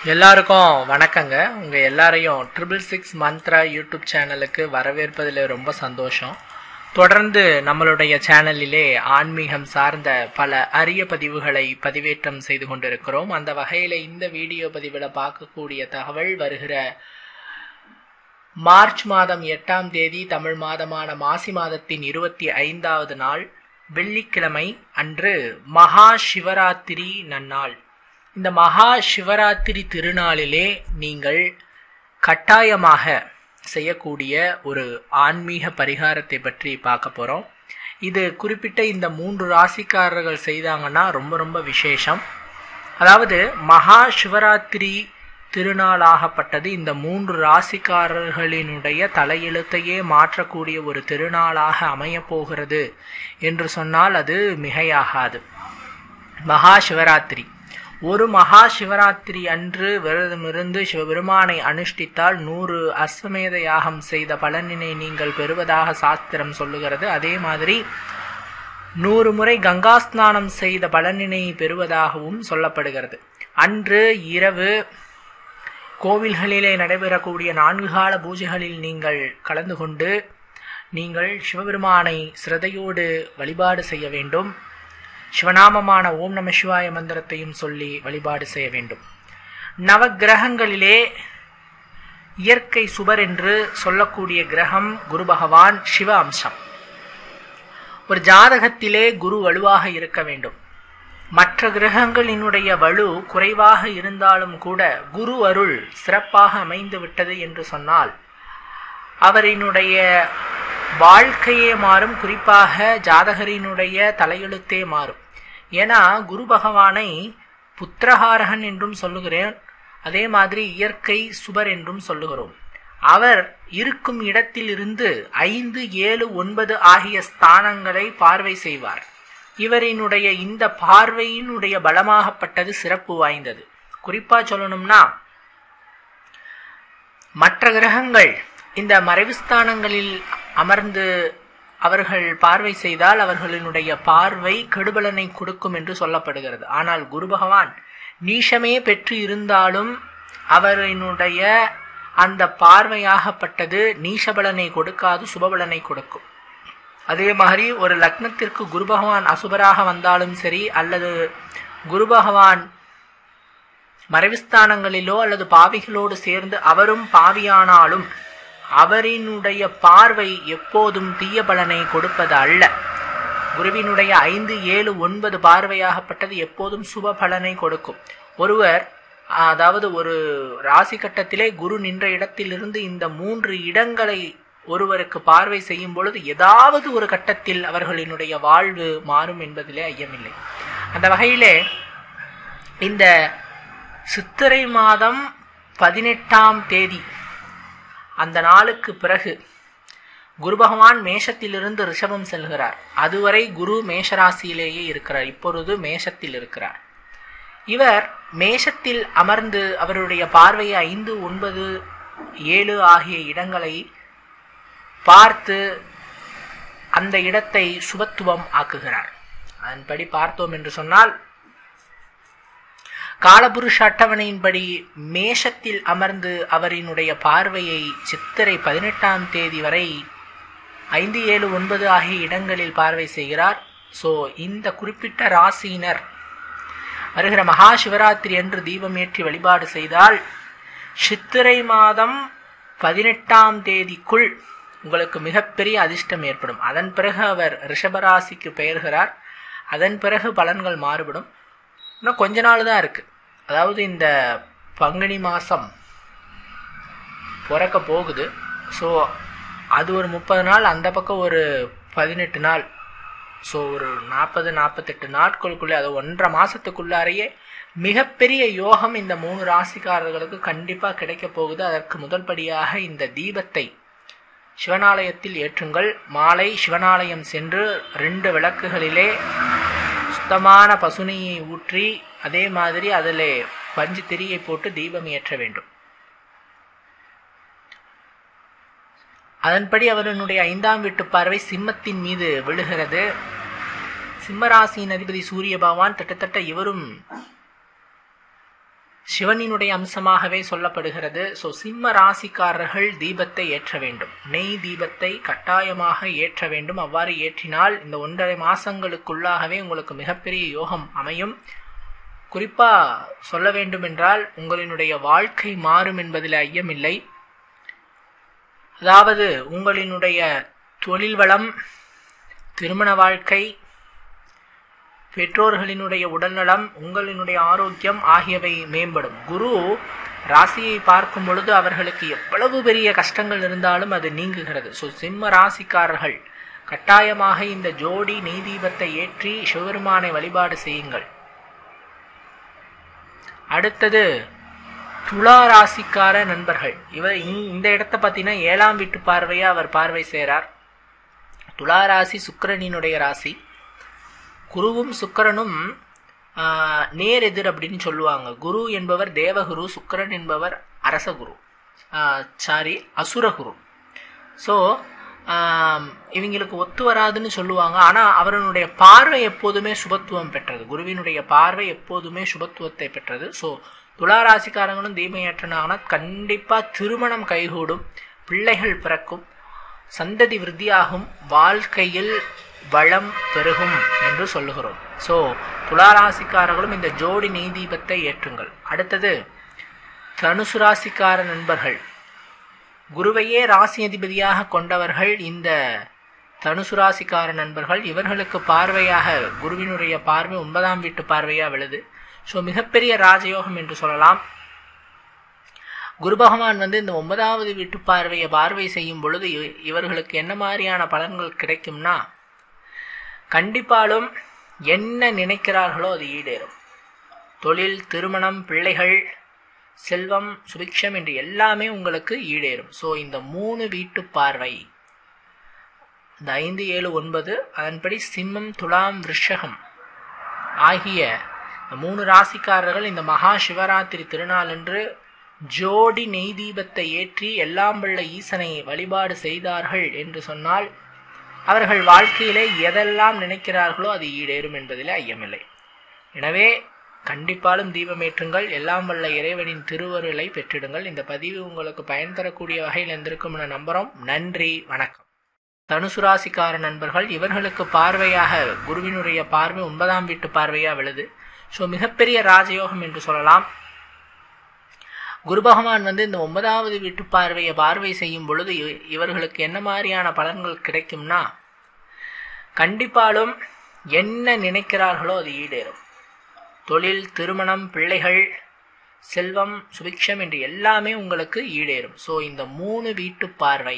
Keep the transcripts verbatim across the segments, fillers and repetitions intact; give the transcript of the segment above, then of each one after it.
எல்லாருக்கும் வணக்கங்க. உங்க எல்லாரையும் ட்ரிபிள் சிக்ஸ் மந்த்ரா யூடியூப் சேனலுக்கு வரவேற்பதில் ரொம்ப சந்தோஷம். தொடர்ந்து நம்மளுடைய சேனலிலே ஆன்மீகம் சார்ந்த பல அரிய பதிவுகளை பதிவேற்றம் செய்து கொண்டிருக்கிறோம். அந்த வகையில் இந்த வீடியோ பதிவில் பார்க்கக்கூடிய தகவல் வருகிற மார்ச் மாதம் எட்டாம் தேதி தமிழ் மாதமான மாசி மாதத்தின் இருபத்தி ஐந்தாவது நாள் வெள்ளிக்கிழமை அன்று மகா சிவராத்திரி நன்னாள். இந்த மகா சிவராத்திரி திருநாளிலே நீங்கள் கட்டாயமாக செய்யக்கூடிய ஒரு ஆன்மீக பரிகாரத்தை பற்றி பார்க்க போகிறோம். இது குறிப்பிட்ட இந்த மூன்று ராசிக்காரர்கள் செய்தாங்கன்னா ரொம்ப ரொம்ப விசேஷம். அதாவது மகா சிவராத்திரி திருநாளாகப்பட்டது இந்த மூன்று ராசிக்காரர்களினுடைய தலையெழுத்தையே மாற்றக்கூடிய ஒரு திருநாளாக அமையப் போகிறது என்று சொன்னால் அது மிகையாகாது. மகா சிவராத்திரி ஒரு மகா சிவராத்திரி அன்று விரதமிருந்து சிவபெருமானை அனுஷ்டித்தால் நூறு அஸ்வமேத யாகம் செய்த பலனினை நீங்கள் பெறுவதாக சாஸ்திரம் சொல்லுகிறது. அதே மாதிரி நூறு முறை கங்கா ஸ்நானம் செய்த பலனினை பெறுவதாகவும் சொல்லப்படுகிறது. அன்று இரவு கோவில்களிலே நடைபெறக்கூடிய நான்கு கால பூஜைகளில் நீங்கள் கலந்து கொண்டு நீங்கள் சிவபெருமானை சிரதையோடு வழிபாடு செய்ய வேண்டும். சிவநாமமான ஓம் நம சிவாய மந்திரத்தையும் சொல்லி வழிபாடு செய்ய வேண்டும். நவக்கிரகங்களிலே இயற்கை சுபர் என்று சொல்லக்கூடிய கிரகம் குரு பகவான் சிவ அம்சம். ஒரு ஜாதகத்திலே குரு வலுவாக இருக்க வேண்டும். மற்ற கிரகங்களினுடைய வலு குறைவாக இருந்தாலும் கூட குரு அருள் சிறப்பாக அமைந்து விட்டது என்று சொன்னால் அவரினுடைய வாழ்க்கையே மாறும். குறிப்பாக ஜாதகரினுடைய தலையெழுத்தே மாறும். ஏன்னா குரு பகவானை புத்திரஹாரகன் என்றும் சொல்லுகிறேன், அதே மாதிரி இயற்கை சுபர் என்றும் சொல்லுகிறோம். அவர் இருக்கும் இடத்தில் இருந்து ஐந்து ஏழு ஒன்பது ஆகிய ஸ்தானங்களை பார்வை செய்வார். இவரினுடைய இந்த பார்வையினுடைய பலமாகப்பட்டது சிறப்பு வாய்ந்தது. குறிப்பா சொல்லணும்னா மற்ற கிரகங்கள் இந்த மறைவு ஸ்தானங்களில் அமர்ந்து அவர்கள் பார்வை செய்தால் அவர்களினுடைய பார்வை கெடுபலனை கொடுக்கும் என்று சொல்லப்படுகிறது. ஆனால் குரு பகவான் நீஷமே பெற்று இருந்தாலும் அவரினுடைய அந்த பார்வையாகப்பட்டது நீஷபலனை கொடுக்காது, சுபபலனை கொடுக்கும். அதே மாதிரி ஒரு லக்னத்திற்கு குரு பகவான் அசுபராக வந்தாலும் சரி, அல்லது குரு பகவான் மறைவுஸ்தானங்களிலோ அல்லது பாவிகளோடு சேர்ந்து அவரும் பாவியானாலும் அவரினுடைய பார்வை எப்போதும் தீய பலனை கொடுப்பது அல்ல. குருவினுடைய ஐந்து ஏழு ஒன்பது பார்வையாகப்பட்டது எப்போதும் சுப பலனை கொடுக்கும். ஒருவர் அதாவது ஒரு ராசி கட்டத்திலே குரு நின்ற இடத்திலிருந்து இந்த மூன்று இடங்களை ஒருவருக்கு பார்வை செய்யும் பொழுது ஏதாவது ஒரு கட்டத்தில் அவர்களினுடைய வாழ்வு மாறும் என்பதிலே ஐயமில்லை. அந்த வகையிலே இந்த சித்திரை மாதம் பதினெட்டாம் தேதி அந்த நாளுக்கு பிறகு குரு பகவான் மேஷத்திலிருந்து ரிஷபம் செல்கிறார். அதுவரை குரு மேஷராசியிலேயே இருக்கிறார். இப்பொழுது மேஷத்தில் இருக்கிறார். இவர் மேஷத்தில் அமர்ந்து அவருடைய பார்வையை ஐந்து ஒன்பது ஏழு ஆகிய இடங்களை பார்த்து அந்த இடத்தை சுபத்துவம் ஆக்குகிறார். அதன்படி பார்த்தோம் என்று சொன்னால் காலபுருஷ அட்டவணையின்படி மேஷத்தில் அமர்ந்து அவரினுடைய பார்வையை சித்திரை பதினெட்டாம் தேதி வரை ஐந்து ஏழு ஒன்பது ஆகிய இடங்களில் பார்வை செய்கிறார். ஸோ இந்த குறிப்பிட்ட ராசியினர் வருகிற மகா சிவராத்திரி என்று தீபம் ஏற்றி வழிபாடு செய்தால் சித்திரை மாதம் பதினெட்டாம் தேதிக்குள் உங்களுக்கு மிகப்பெரிய அதிர்ஷ்டம் ஏற்படும். அதன் பிறகு அவர் ரிஷபராசிக்கு பெயர்கிறார். அதன் பிறகு பலன்கள் மாறுபடும். இன்னும் கொஞ்ச நாள் தான் இருக்கு. அதாவது இந்த பங்குனி மாதம் பிறக்க போகுது. ஸோ அது ஒரு முப்பது நாள், அந்த பக்கம் ஒரு பதினெட்டு நாள். ஸோ ஒரு நாற்பது நாற்பத்தெட்டு நாட்களுக்குள்ளே, அது ஒன்றரை மாதத்துக்குள்ளாரையே மிகப்பெரிய யோகம் இந்த மூணு ராசிக்காரர்களுக்கு கண்டிப்பாக கிடைக்க போகுது. அதற்கு முதல் படியாக இந்த தீபத்தை சிவனாலயத்தில் ஏற்றுங்கள். மாலை சிவனாலயம் சென்று ரெண்டு விளக்குகளிலே சுத்தமான பசுனையை ஊற்றி அதே மாதிரி அதில் பஞ்சு திரியை போட்டு தீபம் ஏற்ற வேண்டும். அதன்படி அவருடைய ஐந்தாம் வீட்டு பார்வை சிம்மத்தின் மீது விழுகிறது. சிம்மராசியின் அதிபதி சூரிய பகவான் கிட்டத்தட்ட இவரும் சிவனினுடைய அம்சமாகவே சொல்லப்படுகிறது. ஸோ சிம்ம ராசிக்காரர்கள் தீபத்தை ஏற்ற வேண்டும், நெய் தீபத்தை கட்டாயமாக ஏற்ற வேண்டும். அவ்வாறு ஏற்றினால் இந்த ஒன்றரை மாசங்களுக்குள்ளாகவே உங்களுக்கு மிகப்பெரிய யோகம் அமையும். குறிப்பா சொல்ல வேண்டும் என்றால் உங்களினுடைய வாழ்க்கை மாறும் என்பதில் ஐயமில்லை. அதாவது உங்களினுடைய தொழில் வளம், திருமண வாழ்க்கை, பெற்றோர்களினுடைய உடல்நலம், உங்களினுடைய ஆரோக்கியம் ஆகியவை மேம்படும். குரு ராசியை பார்க்கும் பொழுது அவர்களுக்கு எவ்வளவு பெரிய கஷ்டங்கள் இருந்தாலும் அது நீங்குகிறது. ஸோ சிம்ம ராசிக்காரர்கள் கட்டாயமாக இந்த ஜோடி நெய் தீபத்தை ஏற்றி சிவபெருமானை வழிபாடு செய்யுங்கள். அடுத்தது துலா ராசிக்கார நண்பர்கள். இவர் இந்த இடத்தை பார்த்தீங்கன்னா ஏழாம் வீட்டு பார்வையா அவர் பார்வை செய்கிறார். துலா ராசி சுக்கிரனினுடைய ராசி. குருவும் சுக்கிரனும் நேர் எதிர் அப்படின்னு சொல்லுவாங்க. குரு என்பவர் தேவகுரு, சுக்கிரன் என்பவர் அரசகுரு, சாரி அசுரகுரு. ஸோ இவங்களுக்கு ஒத்து வராதுன்னு சொல்லுவாங்க. ஆனால் அவருடைய பார்வை எப்போதுமே சுபத்துவம் பெற்றது. குருவினுடைய பார்வை எப்போதுமே சுபத்துவத்தை பெற்றது. ஸோ துளாராசிக்காரங்களும் தீபம் ஏற்றினாங்கன்னா கண்டிப்பாக திருமணம் கைகூடும், பிள்ளைகள் பிறக்கும், சந்ததி விருத்தியாகும், வாழ்க்கையில் வளம் பெருகும் என்று சொல்லுகிறோம். ஸோ துளாராசிக்காரர்களும் இந்த ஜோடி நெய் தீபத்தை ஏற்றுங்கள். அடுத்தது தனுசு ராசிக்கார நண்பர்கள். குருவையே ராசி அதிபதியாக கொண்டவர்கள் இந்த தனுசு ராசிக்கார நண்பர்கள். இவர்களுக்கு பார்வையாக குருவினுடைய பார்வை ஒன்பதாம் வீட்டு பார்வையாக விழுது. ஸோ மிகப்பெரிய ராஜயோகம் என்று சொல்லலாம். குரு பகவான் வந்து இந்த ஒன்பதாவது வீட்டு பார்வையை பார்வை செய்யும் பொழுது இவர்களுக்கு என்ன மாதிரியான பலன்கள் கிடைக்கும்னா, கண்டிப்பாலும் என்ன நினைக்கிறார்களோ அது ஈடேறும். தொழில், திருமணம், பிள்ளைகள், செல்வம், சுபிக்ஷம் என்று எல்லாமே உங்களுக்கு ஈடேறும். ஸோ இந்த மூணு வீட்டு பார்வை, இந்த ஐந்து ஏழு ஒன்பது, அதன்படி சிம்மம், துலாம், விருஷகம் ஆகிய மூணு ராசிக்காரர்கள் இந்த மகா சிவராத்திரி திருநாளன்று ஜோடி நெய் தீபத்தை ஏற்றி எல்லாம் வல்ல ஈசனை வழிபாடு செய்தார்கள் என்று சொன்னால் அவர்கள் வாழ்க்கையிலே எதெல்லாம் நினைக்கிறார்களோ அது ஈடேறும் என்பதில் ஐயமில்லை. எனவே கண்டிப்பாலும் தீபமேற்றுங்கள், எல்லாம் வல்ல இறைவனின் திருவருளை பெற்றிடுங்கள். இந்த பதிவு உங்களுக்கு பயன் தரக்கூடிய வகையில் இருந்திருக்கும் என நம்புகிறோம். நன்றி, வணக்கம். தனுசு ராசிக்கார நண்பர்கள். இவர்களுக்கு பார்வையாக குருவினுடைய பார்வை ஒன்பதாம் வீட்டு பார்வையாக விழுது. ஸோ மிகப்பெரிய ராஜயோகம் என்று சொல்லலாம். குரு பகவான் வந்து இந்த ஒன்பதாவது வீட்டு பார்வையை பார்வை செய்யும் பொழுது இவர்களுக்கு என்ன மாதிரியான பலன்கள் கிடைக்கும்னா, கண்டிப்பாலும் என்ன நினைக்கிறார்களோ அது ஈடேறும். தொழில், திருமணம், பிள்ளைகள், செல்வம், சுபிக்ஷம் என்று எல்லாமே உங்களுக்கு ஈடேறும். ஸோ இந்த மூணு வீட்டு பார்வை,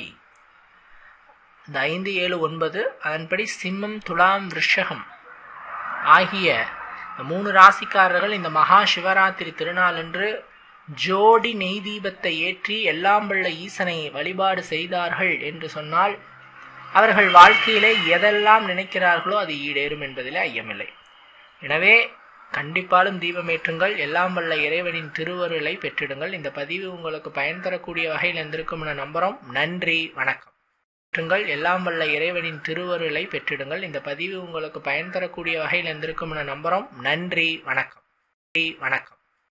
இந்த ஐந்து ஏழு ஒன்பது, அதன்படி சிம்மம், துலாம், விருஷகம் ஆகிய மூணு ராசிக்காரர்கள் இந்த மகா சிவராத்திரி திருநாளன்று ஜோடி நெய் தீபத்தை ஏற்றி எல்லாம் வல்ல ஈசனை வழிபாடு செய்தார்கள் என்று சொன்னால் அவர்கள் வாழ்க்கையிலே எதெல்லாம் நினைக்கிறார்களோ அது ஈடேறும் என்பதில் ஐயமில்லை. எனவே கண்டிப்பாலும் தீபமேற்றுங்கள், எல்லாம் வல்ல இறைவனின் திருவருளை பெற்றிடுங்கள். இந்த பதிவு உங்களுக்கு பயன் தரக்கூடிய வகையில் இருந்திருக்கும் என நம்புகிறோம். நன்றி, வணக்கம். எல்லாம் வல்ல இறைவனின் திருவருளை பெற்றிடுங்கள். இந்த பதிவு உங்களுக்கு பயன் தரக்கூடிய வகையில் இருந்திருக்கும் என நம்புகிறோம். நன்றி, வணக்கம். வணக்கம்.